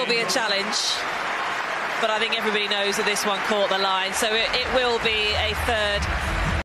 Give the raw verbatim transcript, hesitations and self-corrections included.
be a challenge, but I think everybody knows that this one caught the line, so it, it will be a third